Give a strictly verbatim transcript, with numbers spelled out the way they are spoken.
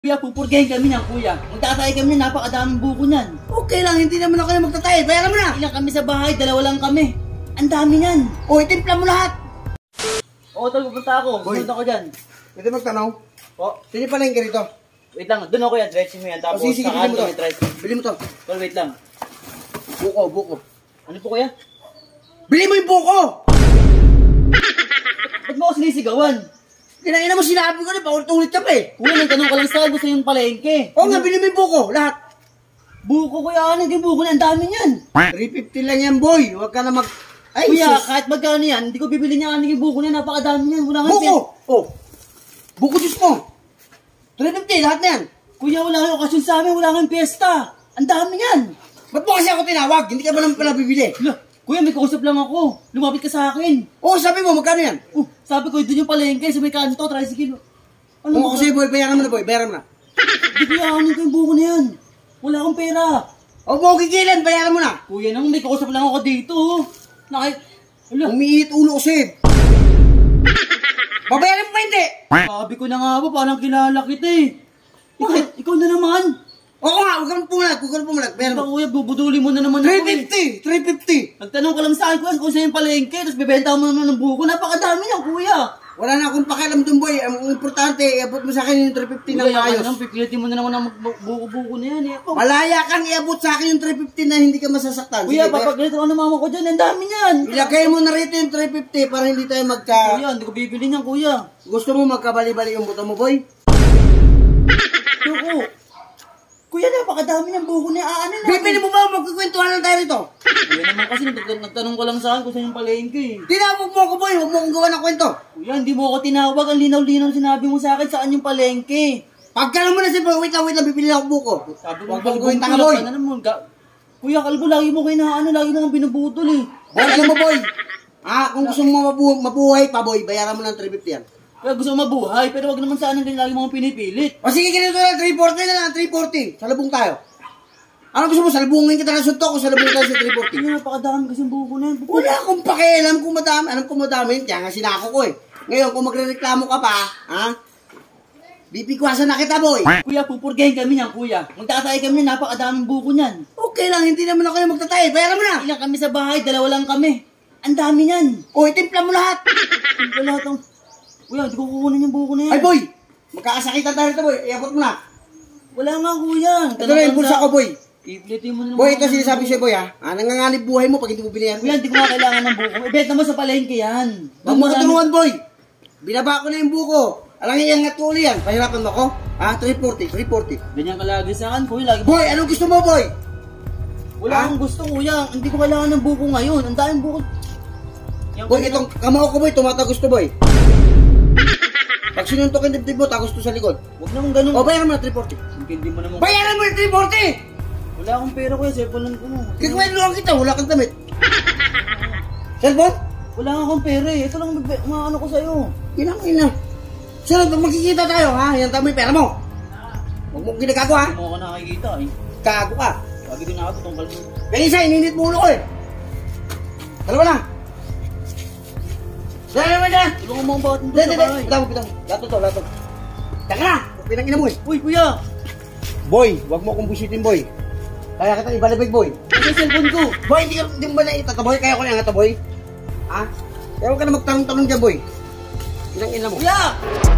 Kuya, pupurgahin kami niyan, kuya. Magtatay kami niyan, napakadaming buko niyan. Okay lang, hindi naman ako na magtatay. Bayaran mo na. Ilang kami sa bahay, dalawa lang kami. Ang dami niyan. O, itimpla mo lahat. Oo, tol, pupunta ako. Boy. Pupunta ako dyan. Pwede magtanong? O, Sino pala yung ganito? wait lang. Doon ako yan, diretso mo yan. Tapos, O, sige, sige, saka bili mo to. may tricycle. Bili mo to. Tol, wait lang. Buko, buko. Ano po, kuya? Bili mo yung buko! Ba't mo ako sinisigawan? Kinaina mo sinabi ko na, paulit-ulit ka pa eh. Kuya, nagtanong ka lang sa gusto yung palengke. O nga, bili mo yung buko, lahat. Buko, kuya. Ano yung buko na? Ang dami niyan. three fifty lang yan, boy. Huwag ka na mag... Ay, Kuya, sus. kahit magkano yan, hindi ko bibili niya ano yung buko niya. Napakadami niyan. Wala nga Buko! Oh. Buko juice mo. three fifty, lahat na yan. Kuya, wala kang okasyon sa amin. Wala kang piyesta. Ang dami niyan. Ba't mo kasi ako tinawag? Hindi ka ba naman pala bibili? Hala, kuya, may kausap lang ako. Lumapit ka sa akin. Oo, sabi mo, magkano yan? Oh, sabi ko, doon yung palengke sa may kanto, tricycle. Ano Oo, kasi boy, bayaran mo na boy, bayaran mo na. Hindi ko yahanin ko yung buko na yan. Wala akong pera. O, mo gigilan, bayaran mo na. Kuya, naman may kausap lang ako dito. Nakay... Hala, Umiit ulo ko sa'yo. Babayaran mo pa hindi? sabi ko na nga ba, parang kilala kita eh. Bakit? Ikaw na naman. Oo nga, huwag ka pumalag, huwag ka pumalag. Bayaran Ikaw, mo. kuya, bubuduli mo na naman ako three eh. fifty, three fifty. Nagtanong ka lang sa akin, kuya, kung saan yung palengke, tapos bibenta mo naman ng buko. Napakadami niyan, kuya. Wala na akong pakialam dun boy. Ang importante, iabot mo sa akin yung three fifty na Kuya, maayos. ano, pipilitin mo na naman ang magbuko-buko na yan eh. Ako, Malaya kang iabot sa akin yung three fifty na hindi ka masasaktan. kuya, Sige, papagalito ka ng mama ko dyan. Ang dami niyan. ilagay mo na rito yung three fifty para hindi tayo magka... Kuya, hindi ko bibili niyan, kuya. Gusto mo magkabali-bali yung buto mo, boy? Yuko. Kuya, napakadami niyang buko na aanin na. Bibili mo ba? Magkukwentuhan lang tayo rito. Kuya naman kasi, nagtanong, nagtanong ko lang sa akin kung saan yung palengke eh. Tinawag mo ako, boy. Huwag mo akong gawa ng kwento. Kuya, hindi mo ako tinawag. Ang linaw-linaw sinabi mo sa akin saan yung palengke. Pagkala mo na si boy, wait lang, wait lang, bibili ako buko. Sabi mo, Huwag kang buko gawin tanga, boy. na naman. Ga- Kuya, kalbo, lagi mo kayo na ano, lagi mo kang binubutol eh. Boy, alam mo, boy. Ah, kung gusto mo mabu mabuhay pa, boy, bayaran mo ng three fifty yan. Kaya gusto ko mabuhay, pero wag naman sa akin lagi mo kang pinipilit. O sige, ganito na, three forty na lang, three forty. Salubong tayo. Ano gusto mo, salubungin kita ng suntok o salubong tayo sa three forty? Kuya, napakadami kasi yung buko na yan. Wala akong pakialam kung madami. Alam ko madami, kaya nga sinako ko eh. Ngayon, kung magre-reklamo ka pa, ha? Bibigwasan na kita, boy. Kuya, pupurgahin kami niyan, kuya. Magtatay kami niyan, napakadaming buko niyan. Okay lang, hindi naman ako na magtatay. Bayaran mo na. Ilang kami sa bahay, dalawa lang kami. Ang dami niyan. O, itimpla mo lahat. Wala lahat ng... Kuya, hindi ko kukunin yung buko na yan. Ay, boy. Magkakasakitan tayo ito, boy. Iabot mo na. Wala nga, kuya. Ito na yung bulsa ko, boy. Iplitin mo na naman. Boy, ito sinasabi sa'yo, boy, ha? Ah, nanganganib buhay mo pag hindi mo binayaran. Kuya, hindi ko nga kailangan ng buko. Ibenta mo sa palengke yan. Huwag mo katulungan, boy. Binaba ko na yung buko. Alam niya yung natuli yan. Pahirapan mo ako. Ha? three forty, three forty. Ganyan ka lagi sa akin, kuya. Lagi... Boy, anong gusto mo, boy? Wala Ha? akong gusto, kuya. Hindi ko kailangan ng buko ngayon. Ang daming buko. Yan, Boy, kuya. itong kamao ko, boy, tumatagos to, boy. Pag sinuntok yung dibdib mo, tagos to sa likod. Huwag naman ganun. O, bayaran mo na three forty. Hindi mo naman. Bayaran mo yung three forty! Wala akong pera, kuya. Cellphone lang ko. Kikwento lang kita, wala kang damit. Cellphone? Wala nga akong pera eh. Ito lang mga mga ano ko sa'yo. Inang ina. Sir, pag magkikita tayo, ha? Yan tamo yung pera mo. Huwag mo ginagago, ha? Hindi mo ako nakikita eh. Gago ka. Sabi ko na ako itong kalbo. Kaya isa, ininit mo ulo ko, eh. Dalawa lang. Dalawa naman dyan. Tulungan mo ang bawat nito Dalawa, sa dalawa. bahay. Pitang, pitang. Lato to, lato. Taka na. Pinang ina mo, eh. Uy, kuya! Boy, wag mo akong busitin, boy. Kaya kita ibalibig, boy. Ito yung cellphone ko. Boy, hindi, ka, hindi mo ba na ito, boy? Kaya ko na nga to, boy. Ha? Kaya huwag ka na magtanong-tanong dyan, boy. Pinang ina mo. Kuya!